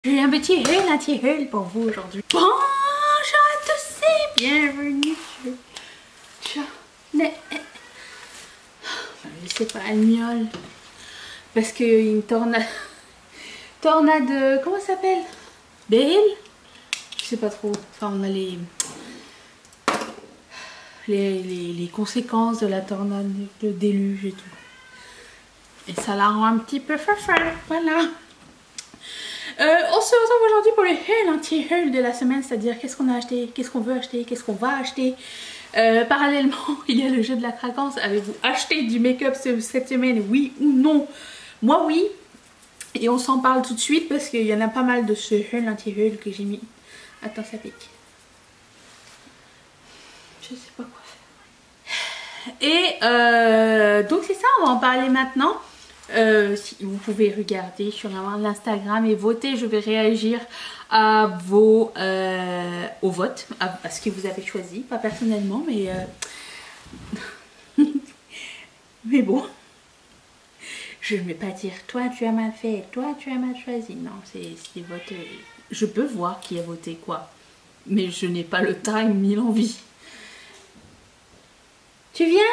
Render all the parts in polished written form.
J'ai un petit haul pour vous aujourd'hui. Bonjour à tous et bienvenue sur je sais pas, elle miaule. Parce qu'il y a une tornade, comment ça s'appelle? Beryl? Je sais pas trop. Enfin, on a les conséquences de la tornade, le déluge et tout. Et ça la rend un petit peu folle, voilà. On se retrouve aujourd'hui pour le haul, anti-haul de la semaine, c'est-à-dire qu'est-ce qu'on a acheté, qu'est-ce qu'on veut acheter, qu'est-ce qu'on va acheter. Parallèlement, il y a le jeu de la craquance. Avez-vous acheté du make-up cette semaine, oui ou non? Moi, oui. Et on s'en parle tout de suite parce qu'il y en a pas mal de ce haul, anti-haul que j'ai mis. Attends, ça pique. Je sais pas quoi faire. Et donc c'est ça, on va en parler maintenant. Si vous pouvez regarder sur l'Instagram et voter, je vais réagir à vos au vote, à ce que vous avez choisi, pas personnellement, mais mais bon, je ne vais pas dire toi tu as mal fait, toi tu as mal choisi. Non, c'est des votes. Je peux voir qui a voté quoi, mais je n'ai pas le time ni l'envie. Tu viens?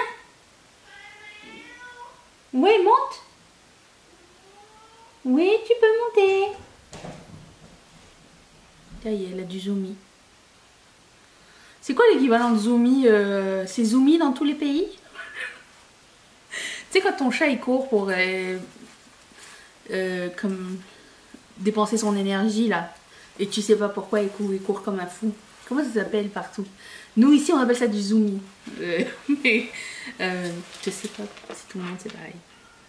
Oui, monte. Oui, tu peux monter. Ça y est, elle a du zoomy. C'est quoi l'équivalent de zoomy? C'est zoomy dans tous les pays? Tu sais, quand ton chat il court pour comme dépenser son énergie là, et tu sais pas pourquoi il court comme un fou. Comment ça s'appelle partout? Nous ici on appelle ça du zoomy. Mais je sais pas si tout le monde c'est pareil.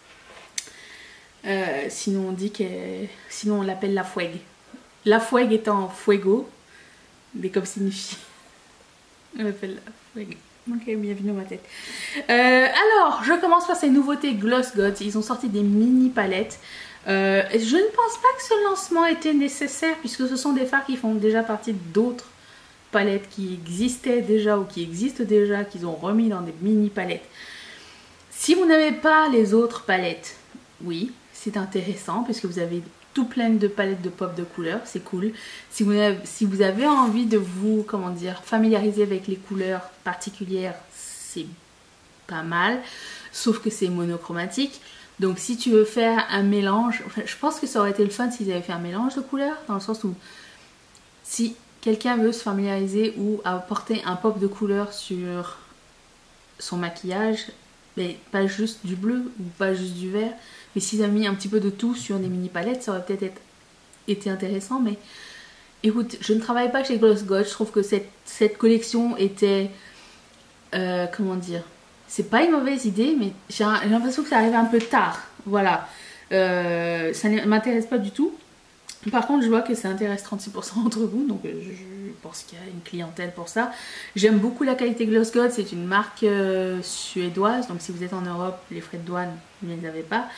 Sinon on dit que sinon on l'appelle la fouegue. La fouegue étant fuego, mais comme signifie. On l'appelle la fouegue. Ok, bienvenue dans ma tête. Alors, je commence par ces nouveautés Gloss Gods. Ils ont sorti des mini palettes. Je ne pense pas que ce lancement était nécessaire puisque ce sont des fards qui font déjà partie d'autres palettes qui existaient déjà ou qui existent déjà, qu'ils ont remis dans des mini palettes. Si vous n'avez pas les autres palettes, oui, c'est intéressant puisque vous avez tout plein de palettes de pop de couleurs, c'est cool. Si vous avez envie de vous, comment dire, familiariser avec les couleurs particulières, c'est pas mal, sauf que c'est monochromatique. Donc si tu veux faire un mélange, enfin, je pense que ça aurait été le fun s'ils avaient fait un mélange de couleurs, dans le sens où si quelqu'un veut se familiariser ou apporter un pop de couleurs sur son maquillage, mais pas juste du bleu ou pas juste du vert, mais s'ils avaient mis un petit peu de tout sur des mini palettes, ça aurait peut-être été intéressant. Mais écoute, je ne travaille pas chez Gloss Gods, je trouve que cette collection était, comment dire, c'est pas une mauvaise idée, mais j'ai l'impression que ça arrive un peu tard, voilà. Ça ne m'intéresse pas du tout. Par contre, je vois que ça intéresse 36% d'entre vous, donc je pense qu'il y a une clientèle pour ça. J'aime beaucoup la qualité Gloss Gods, c'est une marque suédoise, donc si vous êtes en Europe, les frais de douane, vous ne les avez pas.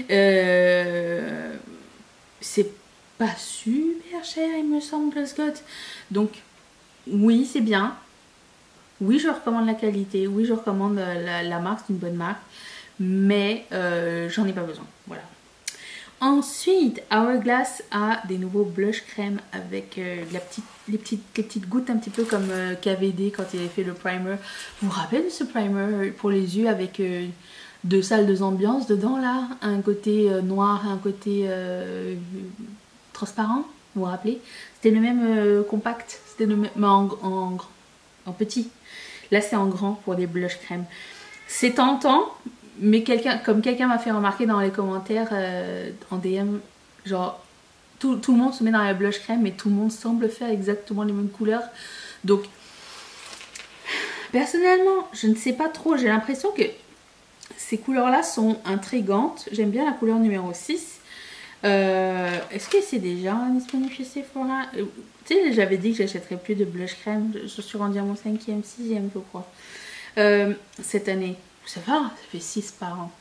C'est pas super cher, il me semble, Gloss Gods. Donc, oui, c'est bien. Oui, je recommande la qualité, oui, je recommande la marque, c'est une bonne marque, mais j'en ai pas besoin, voilà. Ensuite, Hourglass a des nouveaux blush crème avec les petites gouttes un petit peu comme KVD quand il avait fait le primer. Vous vous rappelez de ce primer pour les yeux avec deux salles de ambiance dedans là? Un côté noir et un côté transparent, vous vous rappelez? C'était le même compact, c'était le même en petit. Là c'est en grand pour des blush crème. C'est tentant. Mais quelqu'un m'a fait remarquer dans les commentaires en DM, genre tout le monde se met dans la blush crème, mais tout le monde semble faire exactement les mêmes couleurs. Donc personnellement, je ne sais pas trop, j'ai l'impression que ces couleurs-là sont intrigantes. J'aime bien la couleur numéro 6. Est-ce que c'est déjà disponible chez Sephora? Tu sais, j'avais dit que j'achèterais plus de blush crème. Je suis rendue à mon 5e, 6e, je crois. Cette année. Ça va, ça fait 6 par an.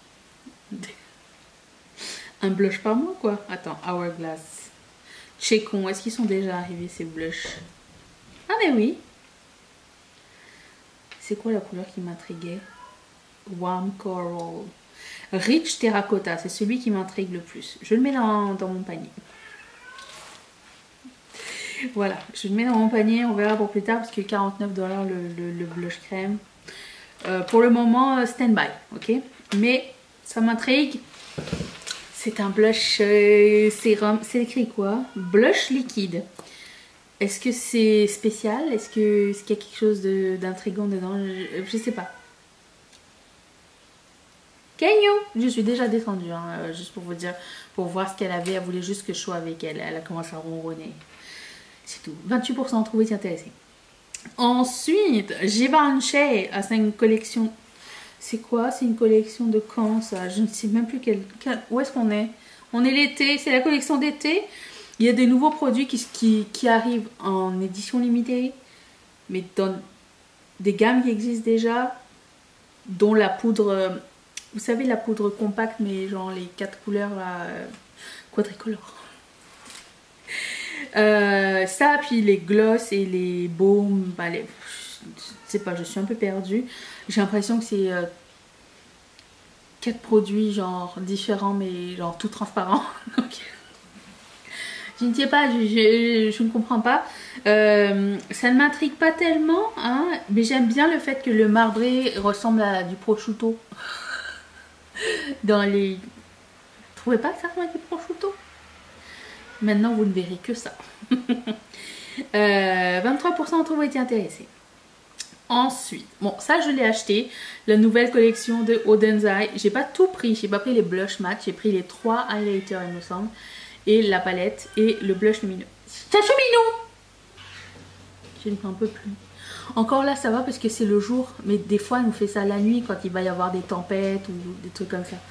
Un blush par mois, quoi. Attends, Hourglass. Checkons, est-ce qu'ils sont déjà arrivés, ces blushs? Ah, mais oui. C'est quoi la couleur qui m'intriguait? Warm Coral. Rich Terracotta, c'est celui qui m'intrigue le plus. Je le mets dans mon panier. Voilà, je le mets dans mon panier, on verra pour plus tard parce que 49$ le blush crème. Pour le moment, stand-by, ok? Mais ça m'intrigue. C'est un blush sérum. C'est écrit quoi? Blush liquide. Est-ce que c'est spécial? Est-ce qu'il y a quelque chose d'intriguant dedans? Je sais pas. Kenyo, je suis déjà descendue, hein, juste pour vous dire, pour voir ce qu'elle avait. Elle voulait juste que je sois avec elle. Elle a commencé à ronronner. C'est tout. 28% trouvé intéressé. Ensuite, Givenchy a une collection. C'est quoi? C'est une collection de quand ça? Je ne sais même plus où est-ce qu'on est. On est l'été, c'est la collection d'été. Il y a des nouveaux produits qui arrivent en édition limitée, mais dans des gammes qui existent déjà, dont la poudre, vous savez, la poudre compacte, mais genre les 4 couleurs là, quadricolores. Ça, puis les gloss et les baumes, bah, je sais pas, je suis un peu perdue. J'ai l'impression que c'est 4 produits genre différents, mais genre tout transparent. Je ne sais pas, je ne comprends pas. Ça ne m'intrigue pas tellement, hein, mais j'aime bien le fait que le marbré ressemble à du prosciutto. Dans les... Vous trouvez pas que ça ressemble à du prosciutto? Maintenant, vous ne verrez que ça. 23% d'entre vous étaient intéressés. Ensuite, bon, ça je l'ai acheté, la nouvelle collection de Odenzai. J'ai pas tout pris, j'ai pas pris les blush mat, j'ai pris les 3 highlighters, il me semble, et la palette et le blush lumineux. Ça chemino! Je ne peux plus. Encore là, ça va parce que c'est le jour, mais des fois, elle nous fait ça la nuit quand il va y avoir des tempêtes ou des trucs comme ça.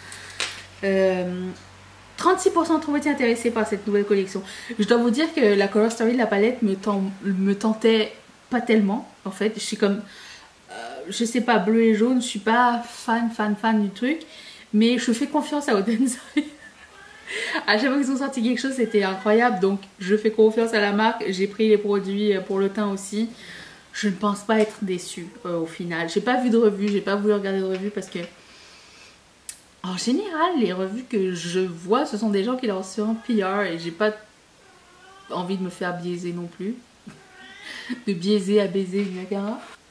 36% d'entre vous étaient intéressés par cette nouvelle collection. Je dois vous dire que la Color Story de la palette me tentait pas tellement. En fait, je suis comme, je sais pas, bleu et jaune, je suis pas fan du truc, mais je fais confiance à Odenzai. À chaque fois qu'ils ont sorti quelque chose, c'était incroyable, donc je fais confiance à la marque. J'ai pris les produits pour le teint aussi. Je ne pense pas être déçue au final. J'ai pas vu de revue, j'ai pas voulu regarder de revue parce que en général, les revues que je vois, ce sont des gens qui leur sur un PR et j'ai pas envie de me faire biaiser non plus. De biaiser à baiser, etc.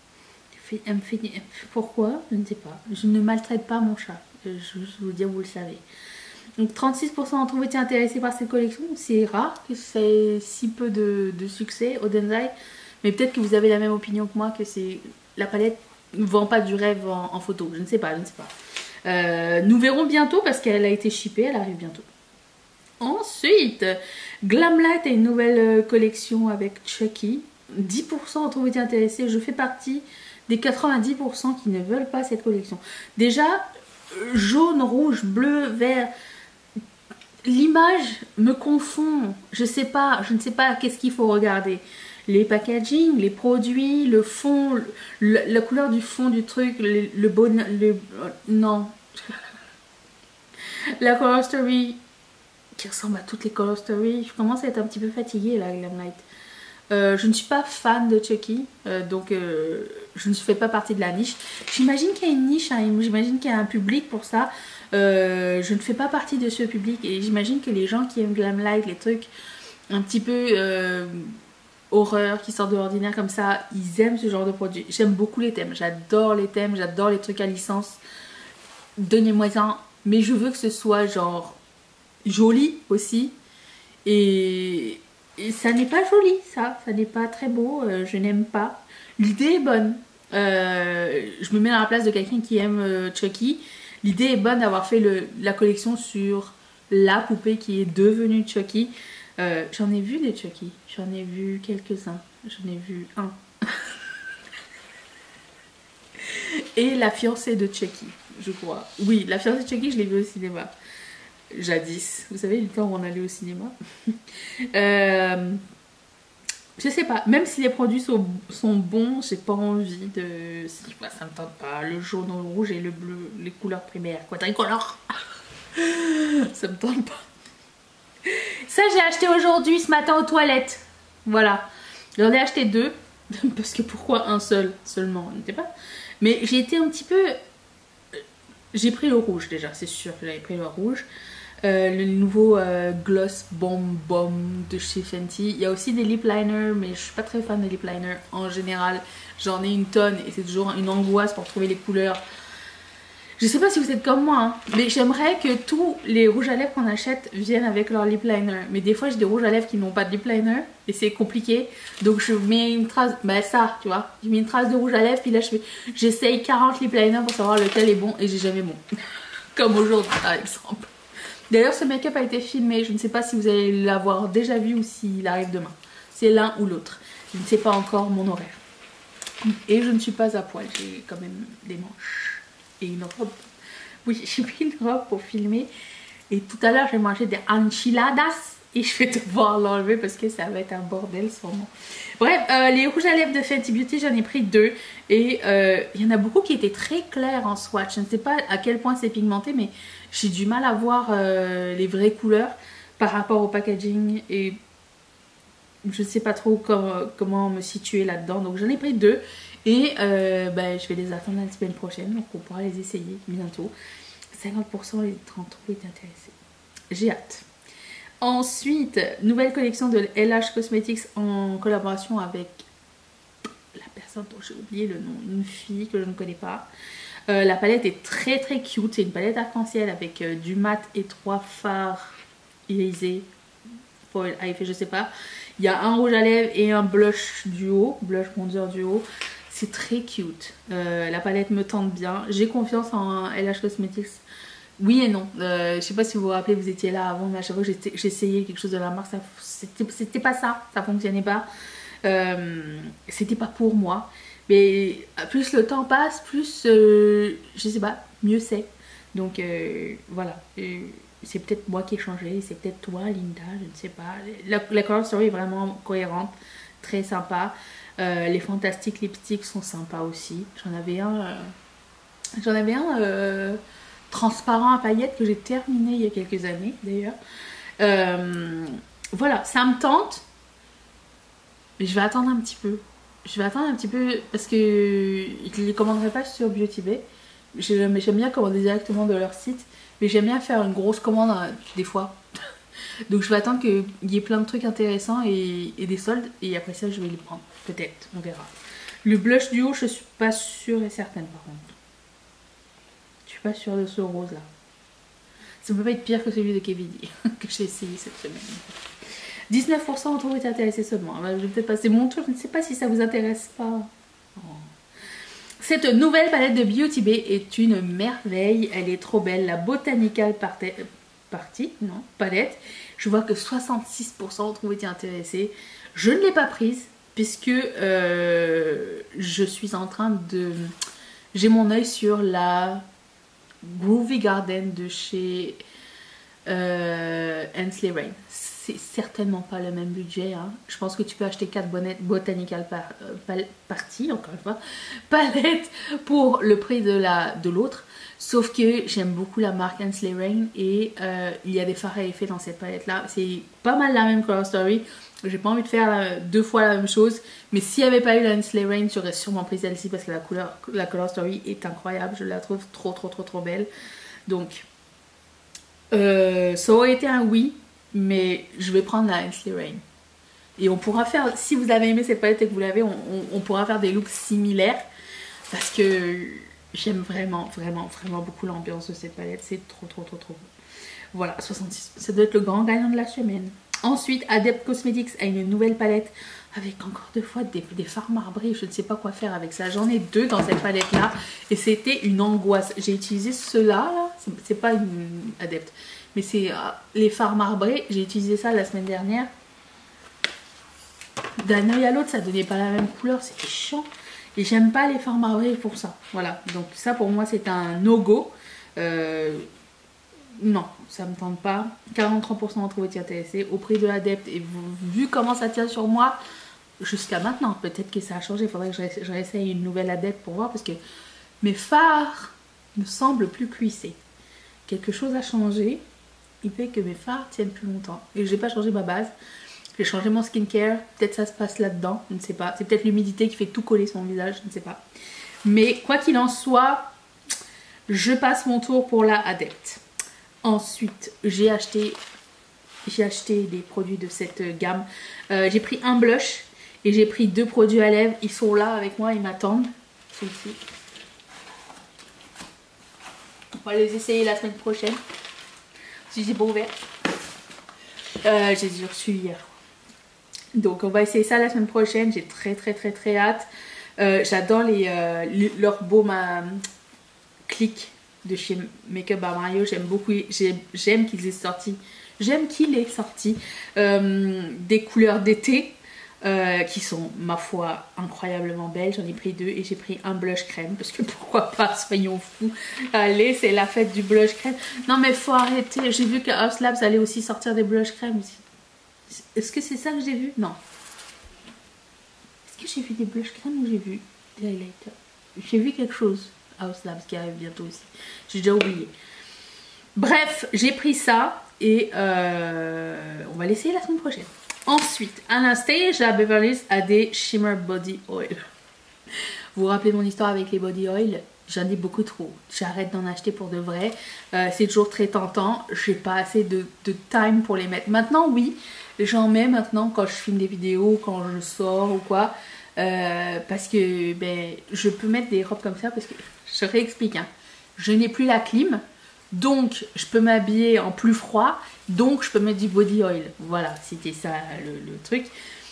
Pourquoi? Je ne sais pas. Je ne maltraite pas mon chat. Je vous dire, vous le savez. Donc 36% d'entre vous étaient intéressés par cette collection. C'est rare que c'est si peu de succès, Odenzai. Mais peut-être que vous avez la même opinion que moi, que la palette ne vend pas du rêve en photo. Je ne sais pas, je ne sais pas. Nous verrons bientôt parce qu'elle a été shippée, elle arrive bientôt. Ensuite, Glamlight a une nouvelle collection avec Chucky. 10% d'entre vous étaient intéressés. Je fais partie des 90% qui ne veulent pas cette collection. Déjà, jaune, rouge, bleu, vert, l'image me confond. Je ne sais pas qu'est-ce qu'il faut regarder. Les packaging, les produits, le fond, la couleur du fond du truc, non. La Color Story qui ressemble à toutes les Color Story. Je commence à être un petit peu fatiguée là, Glamlight. Je ne suis pas fan de Chucky, donc je ne fais pas partie de la niche. J'imagine qu'il y a une niche, hein, j'imagine qu'il y a un public pour ça. Je ne fais pas partie de ce public et j'imagine que les gens qui aiment Glamlight, les trucs un petit peu horreur, qui sortent de l'ordinaire comme ça, ils aiment ce genre de produit. J'aime beaucoup les thèmes, j'adore les thèmes, j'adore les trucs à licence. Donnez-moi-en, mais je veux que ce soit genre joli aussi. Et ça n'est pas joli, ça n'est pas très beau, je n'aime pas. L'idée est bonne. Je me mets à la place de quelqu'un qui aime Chucky. L'idée est bonne d'avoir fait la collection sur la poupée qui est devenue Chucky. J'en ai vu des Chucky, j'en ai vu quelques-uns, j'en ai vu un. Et la fiancée de Chucky, je crois. Oui, la fiancée de Chucky, je l'ai vue au cinéma. Jadis, vous savez, le temps où on allait au cinéma. Je sais pas, même si les produits sont bons, j'ai pas envie de... Ça me tente pas. Le jaune, le rouge et le bleu, les couleurs primaires, quadricolores. Ça me tente pas. Ça, j'ai acheté aujourd'hui, ce matin aux toilettes. Voilà. J'en ai acheté 2. Parce que pourquoi un seul seulement? Je ne sais pas. Mais j'ai été un petit peu... J'ai pris le rouge déjà, c'est sûr que j'avais pris le rouge. le nouveau Gloss Bomb Bomb de chez Fenty. Il y a aussi des lip liners, mais je suis pas très fan des lip liners en général. J'en ai une tonne et c'est toujours une angoisse pour trouver les couleurs. Je sais pas si vous êtes comme moi, hein, mais j'aimerais que tous les rouges à lèvres qu'on achète viennent avec leur lip liner. Mais des fois j'ai des rouges à lèvres qui n'ont pas de lip liner et c'est compliqué. Donc je mets une trace, bah ça tu vois, je mets une trace de rouge à lèvres puis là j'essaye 40 lip liners pour savoir lequel est bon et j'ai jamais bon. Comme aujourd'hui par exemple. D'ailleurs ce make-up a été filmé, je ne sais pas si vous allez l'avoir déjà vu ou s'il arrive demain. C'est l'un ou l'autre. Je ne sais pas encore mon horaire. Et je ne suis pas à poil, j'ai quand même des manches. Et une robe. Oui, j'ai pris une robe pour filmer. Et tout à l'heure, j'ai mangé des enchiladas. Et je vais devoir l'enlever parce que ça va être un bordel sûrement. Bref, les rouges à lèvres de Fenty Beauty, j'en ai pris 2. Et il y en a beaucoup qui étaient très clairs en swatch. Je ne sais pas à quel point c'est pigmenté, mais j'ai du mal à voir les vraies couleurs par rapport au packaging. Et je ne sais pas trop comment me situer là-dedans. Donc j'en ai pris 2. Et je vais les attendre la semaine prochaine, donc on pourra les essayer bientôt. 50% et 30 euros est intéressé. J'ai hâte. Ensuite, nouvelle collection de LH Cosmetics en collaboration avec la personne dont j'ai oublié le nom, une fille que je ne connais pas. La palette est très très cute, c'est une palette arc-en-ciel avec du mat et 3 fards irisés, foil à effet, je sais pas. Il y a un rouge à lèvres et un blush duo, blush bronzer duo. C'est très cute. La palette me tente bien. J'ai confiance en LH Cosmetics. Oui et non. Je sais pas si vous vous rappelez, vous étiez là avant, mais à chaque fois que j'essayais quelque chose de la marque, c'était pas ça. Ça fonctionnait pas. C'était pas pour moi. Mais plus le temps passe, plus, je sais pas, mieux c'est. Donc voilà. C'est peut-être moi qui ai changé. C'est peut-être toi, Linda, je ne sais pas. La color story est vraiment cohérente. Très sympa. Les Fantastic Lipsticks sont sympas aussi. J'en avais un transparent à paillettes que j'ai terminé il y a quelques années d'ailleurs. Voilà, ça me tente. Mais je vais attendre un petit peu. Parce que je ne les commanderai pas sur Beauty Bay. J'aime bien commander directement de leur site. Mais j'aime bien faire une grosse commande des fois. Donc je vais attendre qu'il y ait plein de trucs intéressants et des soldes. Et après ça, je vais les prendre. Peut-être, on verra. Le blush duo, je suis pas sûre et certaine par contre. Je suis pas sûre de ce rose là. Ça peut pas être pire que celui de KVD que j'ai essayé cette semaine. 19% entre vous êtes intéressés seulement. Je vais peut-être passer mon tour. Je ne sais pas si ça vous intéresse pas. Oh. Cette nouvelle palette de Beauty Bay est une merveille. Elle est trop belle. La Botanical palette. Je vois que 66% ont été intéressés. Je ne l'ai pas prise puisque je suis en train de... J'ai mon œil sur la Groovy Garden de chez Hensley Rain. C'est certainement pas le même budget. Hein. Je pense que tu peux acheter 4 Botanical Party, encore une fois, palettes pour le prix de l'autre. Sauf que j'aime beaucoup la marque Hensley Rain et il y a des fards à effet dans cette palette là. C'est pas mal la même color story. J'ai pas envie de faire 2 fois la même chose. Mais s'il n'y avait pas eu la Hensley Rain, j'aurais sûrement pris celle-ci parce que la color story est incroyable. Je la trouve trop belle. Donc ça aurait été un oui. Mais je vais prendre la Hensley Rain. Et on pourra faire, si vous avez aimé cette palette et que vous l'avez, on pourra faire des looks similaires. Parce que j'aime vraiment beaucoup l'ambiance de cette palette. C'est trop beau. Voilà, 66. Ça doit être le grand gagnant de la semaine. Ensuite, Adept Cosmetics a une nouvelle palette avec encore 2 fois des fards marbrés. Je ne sais pas quoi faire avec ça. J'en ai 2 dans cette palette là. Et c'était une angoisse. J'ai utilisé ceux-là. Là. C'est pas une Adept. Mais c'est les fards marbrés. J'ai utilisé ça la semaine dernière. D'un œil à l'autre, ça donnait pas la même couleur. C'était chiant. Et j'aime pas les fards marbrés pour ça. Voilà. Donc ça pour moi c'est un no-go. Non, ça me tente pas. 43% d'entre vous étaient intéressés. Au prix de l'Adept. Et vu comment ça tient sur moi jusqu'à maintenant. Peut-être que ça a changé. Il faudrait que je réessaye une nouvelle Adept pour voir. Parce que mes fards me semblent plus cuissés. Quelque chose a changé. Il fait que mes fards tiennent plus longtemps. Et j'ai pas changé ma base. J'ai changé mon skincare. Peut-être ça se passe là-dedans. Je ne sais pas. C'est peut-être l'humidité qui fait tout coller sur mon visage. Je ne sais pas. Mais quoi qu'il en soit, je passe mon tour pour la Adept. Ensuite, j'ai acheté des produits de cette gamme. J'ai pris un blush et j'ai pris 2 produits à lèvres. Ils sont là avec moi, ils m'attendent. Ils sont ici. On va les essayer la semaine prochaine. Si j'ai pas ouvert. J'ai reçu hier. Donc on va essayer ça la semaine prochaine. J'ai très hâte. J'adore leur baume à clic de chez Make-up by Mario. J'aime beaucoup. J'aime qu'il ait sorti. J'aime qu'il ait sorti des couleurs d'été qui sont, ma foi, incroyablement belles. J'en ai pris 2 et j'ai pris un blush crème parce que pourquoi pas, soyons fous. Allez, c'est la fête du blush crème. Non mais faut arrêter. J'ai vu que Haus Labs allait aussi sortir des blush crème aussi. Est-ce que c'est ça que j'ai vu? Non. Est-ce que j'ai vu des blush crème ou j'ai vu des highlighters? J'ai vu quelque chose. Haus Labs qui arrive bientôt aussi. J'ai déjà oublié. Bref, j'ai pris ça et on va l'essayer la semaine prochaine. Ensuite, Anastasia Beverly Hills a des Shimmer Body Oil. Vous vous rappelez mon histoire avec les body oil? J'en ai beaucoup trop. J'arrête d'en acheter pour de vrai. C'est toujours très tentant. J'ai pas assez de time pour les mettre. Maintenant, oui, j'en mets maintenant quand je filme des vidéos, quand je sors ou quoi. Parce que ben, je peux mettre des robes comme ça parce que je réexplique. Hein. Je n'ai plus la clim. Donc, je peux m'habiller en plus froid. Donc, je peux mettre du body oil. Voilà, c'était ça le truc.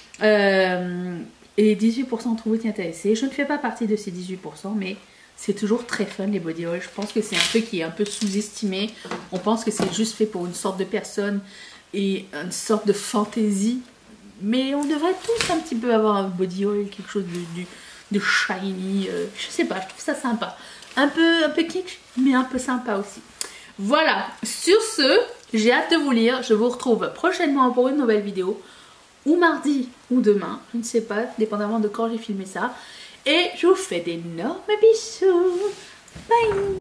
Et 18% entre vous intéressés. Je ne fais pas partie de ces 18%, mais c'est toujours très fun les body oil. Je pense que c'est un truc qui est un peu sous-estimé. On pense que c'est juste fait pour une sorte de personne et une sorte de fantaisie. Mais on devrait tous un petit peu avoir un body oil, quelque chose de shiny. Je sais pas, je trouve ça sympa. Un peu kitsch, mais un peu sympa aussi. Voilà, sur ce, j'ai hâte de vous lire. Je vous retrouve prochainement pour une nouvelle vidéo. Ou mardi, ou demain, je ne sais pas, dépendamment de quand j'ai filmé ça. Et je vous fais d'énormes bisous. Bye!